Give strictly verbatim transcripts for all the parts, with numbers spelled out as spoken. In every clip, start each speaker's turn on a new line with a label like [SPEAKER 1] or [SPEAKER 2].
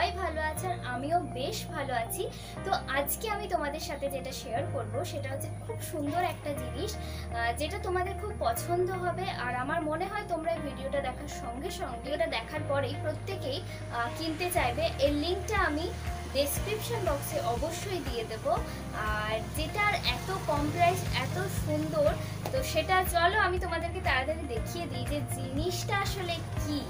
[SPEAKER 1] ভালো আছে আর আমিও বেশ ভালো আছি। তো আজকে আমি তোমাদের সাথে যেটা শেয়ার করব সেটা হচ্ছে খুব সুন্দর একটা জিনিস, যেটা তোমাদের খুব পছন্দ হবে। আর আমার মনে হয় তোমরা এই ভিডিওটা দেখার সঙ্গে সঙ্গে এটা দেখার পরেই প্রত্যেকেই কিনতে চাইবে। এর লিঙ্কটা আমি ডেসক্রিপশন বক্সে অবশ্যই দিয়ে দেব। আর যেটার এত কম প্রাইস, এত সুন্দর, তো সেটা চলো আমি তোমাদেরকে তাড়াতাড়ি দেখিয়ে দিই যে জিনিসটা আসলে কি।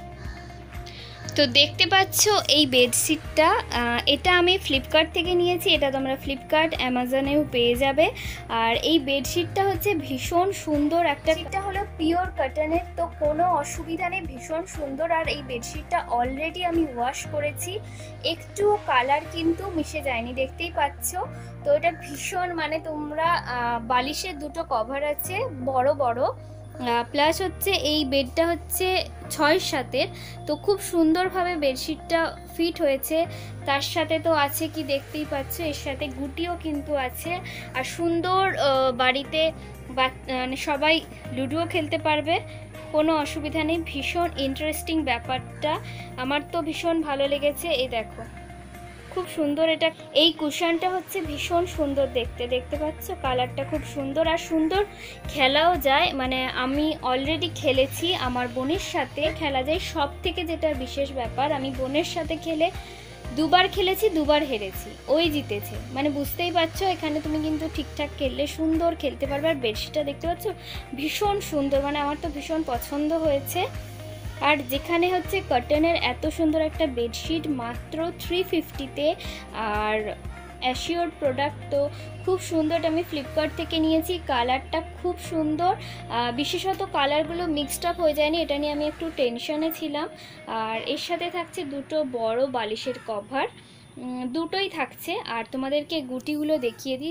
[SPEAKER 1] তো দেখতে পাচ্ছ এই বেডশিটটা, এটা আমি ফ্লিপকার্ট থেকে নিয়েছি। এটা তোমরা ফ্লিপকার্ট, অ্যামাজনেও পেয়ে যাবে। আর এই বেডশিটটা হচ্ছে ভীষণ সুন্দর একটা, এটা হলো পিওর কটনের, তো কোনো অসুবিধা নেই, ভীষণ সুন্দর। আর এই বেডশিটটা অলরেডি আমি ওয়াশ করেছি, একটু কালার কিন্তু মিশে যায়নি, দেখতেই পাচ্ছ। তো এটা ভীষণ, মানে তোমরা বালিশের দুটো কভার আছে বড় বড়, প্লাস হচ্ছে এই বেডটা হচ্ছে ছয় সাতের, তো খুব সুন্দরভাবে বেডশিটটা ফিট হয়েছে। তার সাথে তো আছে কি, দেখতেই পাচ্ছ, এর সাথে গুটিও কিন্তু আছে। আর সুন্দর, বাড়িতে মানে সবাই লুডোও খেলতে পারবে, কোনো অসুবিধা নেই। ভীষণ ইন্টারেস্টিং ব্যাপারটা, আমার তো ভীষণ ভালো লেগেছে। এই দেখো খুব সুন্দর, এটা এই কুশনটা হচ্ছে ভীষণ সুন্দর দেখতে, দেখতে পাচ্ছ কালারটা খুব সুন্দর। আর সুন্দর খেলাও যায়, মানে আমি অলরেডি খেলেছি, আমার বোনের সাথে খেলা যায়। সব থেকে যেটা বিশেষ ব্যাপার, আমি বোনের সাথে খেলে দুবার খেলেছি, দুবার হেরেছি, ওই জিতেছে। মানে বুঝতেই পারছো, এখানে তুমি কিন্তু ঠিকঠাক খেললে সুন্দর খেলতে পারবে। আর বেডশিটটা দেখতে পাচ্ছ ভীষণ সুন্দর, মানে আমার তো ভীষণ পছন্দ হয়েছে। আর যেখানে হচ্ছে কটনের এত সুন্দর একটা বেডশিট মাত্র থ্রি ফিফটিতে, আর অ্যাসিওর প্রোডাক্ট, তো খুব সুন্দর। আমি ফ্লিপকার্ট থেকে নিয়েছি, কালারটা খুব সুন্দর, বিশেষত কালারগুলো মিক্সড আপ হয়ে যায়নি, এটা নিয়ে আমি একটু টেনশনে ছিলাম। আর এর সাথে থাকছে দুটো বড় বালিশের কভার, দুটোই থাকছে। আর তোমাদেরকে গুটিগুলো দেখিয়ে দিই,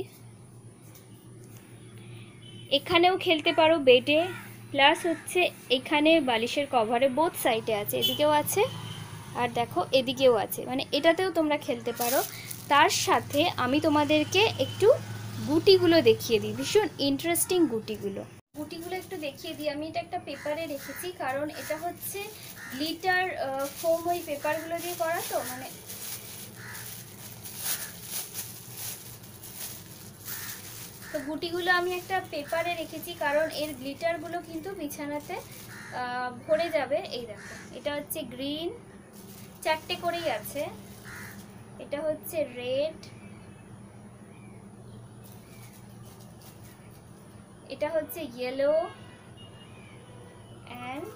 [SPEAKER 1] এখানেও খেলতে পারো বেডে, প্লাস হচ্ছে এখানে বালিশের কভারে বোথ সাইডে আছে, এদিকেও আছে আর দেখো এদিকেও আছে, মানে এটাতেও তোমরা খেলতে পারো। তার সাথে আমি তোমাদেরকে একটু গুটিগুলো দেখিয়ে দিই, ভীষণ ইন্টারেস্টিং গুটিগুলো গুটিগুলো একটু দেখিয়ে দিই। আমি এটা একটা পেপারে রেখেছি, কারণ এটা হচ্ছে গ্লিটার ফোম, ওই পেপারগুলো দিয়ে করা, তো মানে তো গুটিগুলো আমি একটা পেপারে রেখেছি, কারণ এর গ্লিটারগুলো কিন্তু বিছানাতে ভরে যাবে। এই দেখো, এটা হচ্ছে গ্রিন, চারটে করেই আছে। এটা হচ্ছে রেড, এটা হচ্ছে ইয়েলো, অ্যান্ড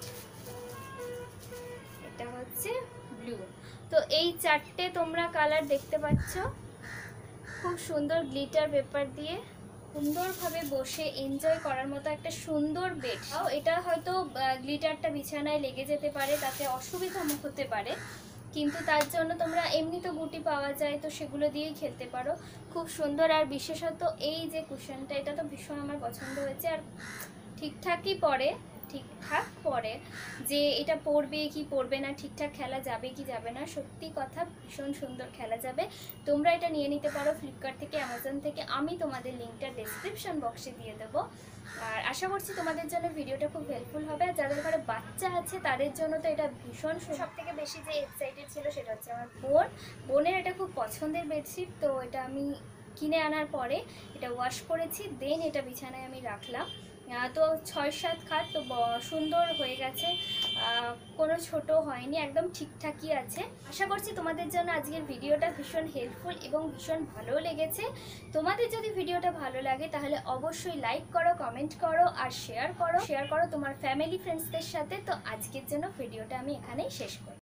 [SPEAKER 1] এটা হচ্ছে ব্লু। তো এই চারটে তোমরা কালার দেখতে পাচ্ছ, খুব সুন্দর গ্লিটার পেপার দিয়ে সুন্দরভাবে বসে এনজয় করার মতো একটা সুন্দর বেড। এটা হয়তো গ্লিটারটা বিছানায় লেগে যেতে পারে, তাতে অসুবিধা হতে পারে, কিন্তু তার জন্য তোমরা এমনি তো গুটি পাওয়া যায়, তো সেগুলো দিয়েই খেলতে পারো, খুব সুন্দর। আর বিশেষত এই যে কুশনটা, এটা তো ভীষণ আমার পছন্দ হয়েছে। আর ঠিকঠাকই পরে, ঠিকঠাক পরে যে এটা পড়বে কি পড়বে না, ঠিকঠাক খেলা যাবে কি যাবে না, সত্যি কথা ভীষণ সুন্দর খেলা যাবে। তোমরা এটা নিয়ে নিতে পারো ফ্লিপকার্ট থেকে, অ্যামাজন থেকে, আমি তোমাদের লিঙ্কটা ডেসক্রিপশন বক্সে দিয়ে দেবো। আর আশা করছি তোমাদের জন্য ভিডিওটা খুব হেল্পফুল হবে। আর যাদের ঘরে বাচ্চা আছে তাদের জন্য তো এটা ভীষণ, সব থেকে বেশি যে এক্সাইটেড ছিল সেটা হচ্ছে আমার বোন। বোনের এটা খুব পছন্দের বেডশিট, তো এটা আমি কিনে আনার পরে এটা ওয়াশ করেছি, দেন এটা বিছানায় আমি রাখলাম। তো ছয় সাত খাট, তো সুন্দর হয়ে গেছে, কোনো ছোট হয়নি, একদম ঠিকঠাকই আছে। আশা করছি তোমাদের জন্য আজকের ভিডিওটা ভীষণ হেল্পফুল এবং ভীষণ ভালো লেগেছে। তোমাদের যদি ভিডিওটা ভালো লাগে তাহলে অবশ্যই লাইক করো, কমেন্ট করো আর শেয়ার করো শেয়ার করো তোমার ফ্যামিলি ফ্রেন্ডসদের সাথে। তো আজকের জন্য ভিডিওটা আমি এখানেই শেষ করি।